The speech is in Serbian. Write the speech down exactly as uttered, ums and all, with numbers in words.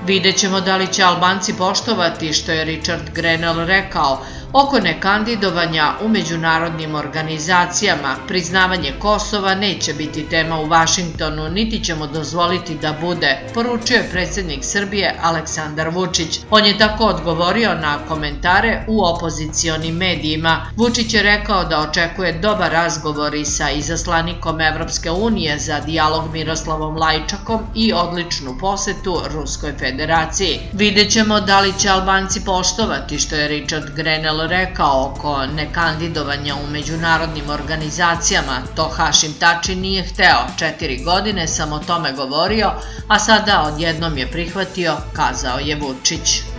Vidjet ćemo da li će Albanci poštovati što je Richard Grenell rekao oko nekandidovanja u međunarodnim organizacijama. Priznavanje Kosova neće biti tema u Vašingtonu, niti ćemo dozvoliti da bude, poručio je predsjednik Srbije Aleksandar Vučić. On je tako odgovorio na komentare u opozicionim medijima. Vučić je rekao da očekuje dobar razgovor i sa izaslanikom Evropske unije za dijalog Miroslavom Lajčakom i odličnu posetu Ruskoj federaciji. Vidjet ćemo da li će Albanci poštovati što je Richard Grenell rekao oko nekandidovanja u međunarodnim organizacijama. To Hašim Tači nije hteo. Četiri godine sam o tome govorio, a sada odjednom je prihvatio, kazao je Vučić.